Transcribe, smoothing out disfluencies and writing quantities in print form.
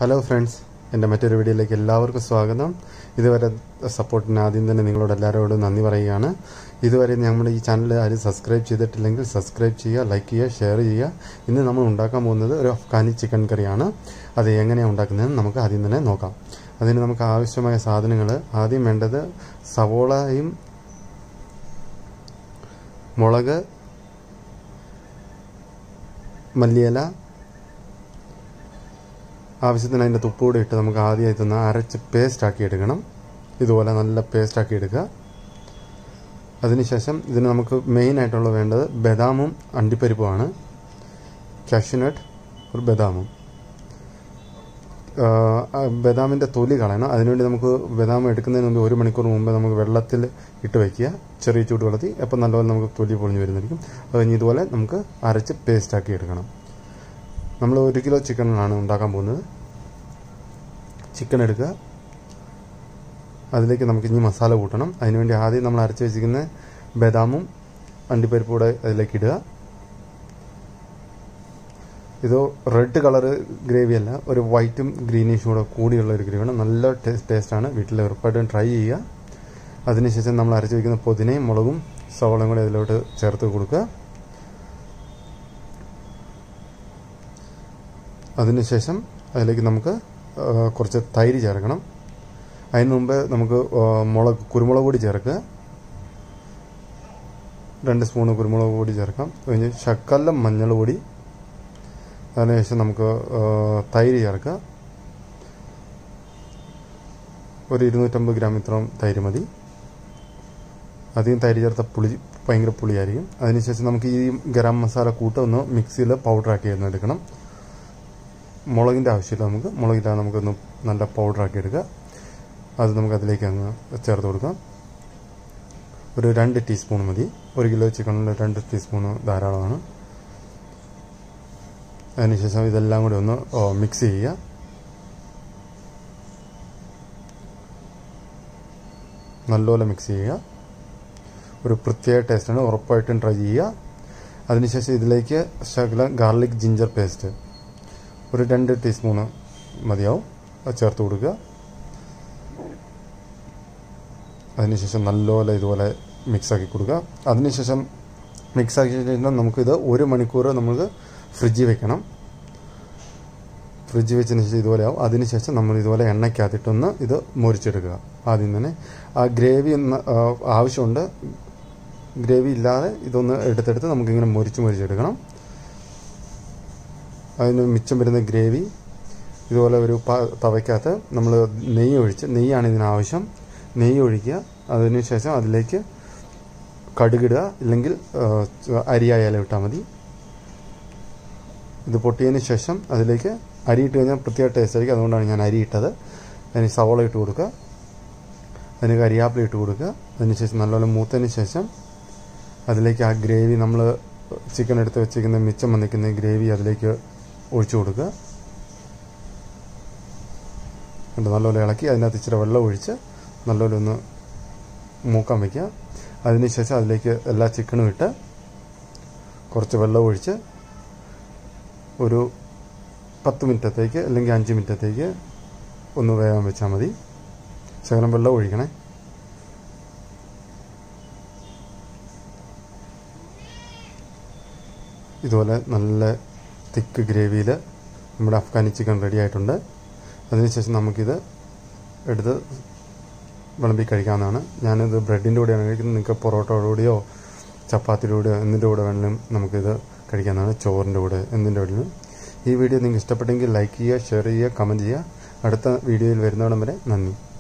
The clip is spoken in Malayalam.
ഹലോ ഫ്രണ്ട്സ്, എൻ്റെ മറ്റൊരു വീഡിയോയിലേക്ക് എല്ലാവർക്കും സ്വാഗതം. ഇതുവരെ സപ്പോർട്ടിന് ആദ്യം തന്നെ നിങ്ങളോട് എല്ലാവരോടും നന്ദി പറയുകയാണ്. ഇതുവരെ നമ്മുടെ ഈ ചാനൽ ആരും സബ്സ്ക്രൈബ് ചെയ്തിട്ടില്ലെങ്കിൽ സബ്സ്ക്രൈബ് ചെയ്യുക, ലൈക്ക് ചെയ്യുക, ഷെയർ ചെയ്യുക. ഇന്ന് നമ്മൾ ഉണ്ടാക്കാൻ പോകുന്നത് ഒരു അഫ്ഗാനി ചിക്കൻ കറിയാണ്. അത് എങ്ങനെയാണ് ഉണ്ടാക്കുന്നതെന്ന് നമുക്ക് ആദ്യം തന്നെ നോക്കാം. അതിന് നമുക്ക് ആവശ്യമായ സാധനങ്ങൾ, ആദ്യം വേണ്ടത് സവോളയും മുളക്, മല്ലിയില, ആവശ്യത്തിന് അതിൻ്റെ തുപ്പൂടെ ഇട്ട് നമുക്ക് ആദ്യമായി തന്നെ അരച്ച് പേസ്റ്റാക്കി എടുക്കണം. ഇതുപോലെ നല്ല പേസ്റ്റാക്കി എടുക്കുക. അതിനുശേഷം ഇതിന് നമുക്ക് മെയിനായിട്ടുള്ള വേണ്ടത് ബദാമും അണ്ടിപ്പരിപ്പുമാണ്. കാഷ്യൂനട്ട് ഒരു ബദാമും. ബദാമിൻ്റെ തൊലി കളയണം. അതിനുവേണ്ടി നമുക്ക് ബദാം എടുക്കുന്നതിന് മുമ്പ് 1 മണിക്കൂർ മുമ്പ് നമുക്ക് വെള്ളത്തിൽ ഇട്ട് വയ്ക്കുക, ചെറിയ ചൂടുവെള്ളത്തിൽ. അപ്പം നല്ലപോലെ നമുക്ക് തൊലി പൊളിഞ്ഞ് വരുന്നതായിരിക്കും. അത് കഴിഞ്ഞ് ഇതുപോലെ നമുക്ക് അരച്ച് പേസ്റ്റാക്കി എടുക്കണം. നമ്മൾ 1 കിലോ ചിക്കനാണ് ഉണ്ടാക്കാൻ പോകുന്നത്. ചിക്കൻ എടുക്കുക, അതിലേക്ക് നമുക്ക് ഇനി മസാല കൂട്ടണം. അതിനുവേണ്ടി ആദ്യം നമ്മൾ അരച്ച് വെച്ചിരിക്കുന്ന ബദാമും അണ്ടിപ്പരിപ്പും കൂടെ അതിലേക്ക് ഇടുക. ഇത് റെഡ് കളർ ഗ്രേവി അല്ല, ഒരു വൈറ്റും ഗ്രീനിഷും കൂടെ കൂടിയുള്ള ഒരു ഗ്രേവിയാണ്. നല്ല ടേസ്റ്റാണ്. വീട്ടിൽ ഉറപ്പായിട്ടും ട്രൈ ചെയ്യുക. അതിനുശേഷം നമ്മൾ അരച്ച് വയ്ക്കുന്ന പുതിനയും മുളകും സവോളയും കൂടെ അതിലോട്ട് ചേർത്ത് കൊടുക്കുക. അതിനുശേഷം അതിലേക്ക് നമുക്ക് കുറച്ച് തൈര് ചേർക്കണം. അതിന് മുമ്പ് നമുക്ക് കുരുമുളക് പൊടി ചേർക്കുക. 2 സ്പൂണ് കുരുമുളക് പൊടി ചേർക്കാം. കഴിഞ്ഞ് ശകലം മഞ്ഞൾ പൊടി. അതിനുശേഷം നമുക്ക് തൈര് ചേർക്കുക. ഒരു 250 ഗ്രാം ഇത്രയും തൈര് മതി. അധികം തൈര് ചേർത്ത ഭയങ്കര പുളിയായിരിക്കും. അതിനുശേഷം നമുക്ക് ഈ ഗരം മസാല കൂട്ടൊന്ന് മിക്സിയിൽ പൗഡറാക്കി എടുക്കണം. മുളകിൻ്റെ ആവശ്യമില്ല, മുളകില്ലാതെ നമുക്കൊന്ന് നല്ല പൗഡറാക്കി എടുക്കുക. അത് നമുക്ക് അതിലേക്ക് അങ്ങ് ചേർത്ത് കൊടുക്കാം. ഒരു 2 ടീസ്പൂൺ മതി. 1 കിലോ ചിക്കനിൽ 2 ടീസ്പൂൺ ധാരാളമാണ്. അതിനുശേഷം ഇതെല്ലാം കൂടി ഒന്ന് മിക്സ് ചെയ്യുക. നല്ലപോലെ മിക്സ് ചെയ്യുക. ഒരു പ്രത്യേക ടേസ്റ്റാണ്, ഉറപ്പായിട്ടും ട്രൈ ചെയ്യുക. അതിനുശേഷം ഇതിലേക്ക് ശകലം ഗാർലിക് ജിഞ്ചർ പേസ്റ്റ് ഒരു 2 ടീസ്പൂണ് മതിയാവും. അത് ചേർത്ത് കൊടുക്കുക. അതിനുശേഷം നല്ലപോലെ ഇതുപോലെ മിക്സാക്കി കൊടുക്കുക. അതിനുശേഷം മിക്സാക്കി കഴിഞ്ഞാൽ നമുക്കിത് 1 മണിക്കൂർ നമുക്ക് ഫ്രിഡ്ജിൽ വെക്കണം. ഫ്രിഡ്ജിൽ വെച്ചതിന് ശേഷം ഇതുപോലെ ആവും. അതിനുശേഷം നമ്മൾ ഇതുപോലെ എണ്ണയ്ക്കകത്തിട്ടൊന്ന് ഇത് മുറിച്ചെടുക്കുക. ആദ്യം തന്നെ ആ ഗ്രേവി ആവശ്യമുണ്ട്. ഗ്രേവി ഇല്ലാതെ ഇതൊന്ന് എടുത്തെടുത്ത് നമുക്കിങ്ങനെ മുറിച്ചെടുക്കണം. അതിന് മിച്ചം വരുന്ന ഗ്രേവി ഇതുപോലെ ഒരു തവയ്ക്കകത്ത് നമ്മൾ നെയ്യാണ് ഇതിനാവശ്യം. നെയ്യ് ഒഴിക്കുക. അതിനുശേഷം അതിലേക്ക് കടുകിടുക, ഇല്ലെങ്കിൽ അരിയായാലും ഇട്ടാൽ മതി. ഇത് പൊട്ടിയതിന് ശേഷം അതിലേക്ക് അരി ഇട്ട് കഴിഞ്ഞാൽ പ്രത്യേക ടേസ്റ്റ് ആയിരിക്കും. അതുകൊണ്ടാണ് ഞാൻ അരി ഇട്ടത്. അതിന് സവോള ഇട്ട് കൊടുക്കുക. അതിന് കരിയാപ്പില ഇട്ട് കൊടുക്കുക. അതിനുശേഷം നല്ലപോലെ മൂത്തതിന് ശേഷം അതിലേക്ക് ആ ഗ്രേവി, നമ്മൾ ചിക്കൻ എടുത്ത് വെച്ചിരിക്കുന്ന മിച്ചം വന്നിരിക്കുന്ന ഗ്രേവി അതിലേക്ക് ഒഴിച്ചു കൊടുക്കുക. എന്നിട്ട് നല്ലപോലെ ഇളക്കി അതിനകത്ത് ഇച്ചിരി വെള്ളം ഒഴിച്ച് നല്ലപോലെ ഒന്ന് മൂക്കാൻ വയ്ക്കുക. അതിനുശേഷം അതിലേക്ക് എല്ലാ ചിക്കനും ഇട്ട് കുറച്ച് വെള്ളം ഒഴിച്ച് ഒരു 10 മിനിറ്റത്തേക്ക് അല്ലെങ്കിൽ 5 മിനിറ്റത്തേക്ക് ഒന്ന് വേവാൻ വെച്ചാൽ മതി. ശകലം വെള്ളം ഒഴിക്കണേ. ഇതുപോലെ നല്ല തിക്ക് ഗ്രേവിയിൽ നമ്മുടെ അഫ്ഗാനി ചിക്കൻ റെഡി ആയിട്ടുണ്ട്. അതിനുശേഷം നമുക്കിത് എടുത്ത് വിളമ്പി കഴിക്കാവുന്നതാണ്. ഞാനിത് ബ്രെഡിൻ്റെ കൂടെയാണ് കഴിക്കുന്നത്. നിങ്ങൾക്ക് പൊറോട്ടയുടെ കൂടെയോ ചപ്പാത്തിയുടെ കൂടെയോ എന്തിൻ്റെ കൂടെ വേണമെങ്കിലും നമുക്കിത് കഴിക്കാവുന്നതാണ്. ചോറിൻ്റെ കൂടെ എന്തിൻ്റെ കൂടെയും. ഈ വീഡിയോ നിങ്ങൾക്ക് ഇഷ്ടപ്പെട്ടെങ്കിൽ ലൈക്ക് ചെയ്യുക, ഷെയർ ചെയ്യുക, കമൻറ്റ് ചെയ്യുക. അടുത്ത വീഡിയോയിൽ വരുന്നോടം വരെ നന്ദി.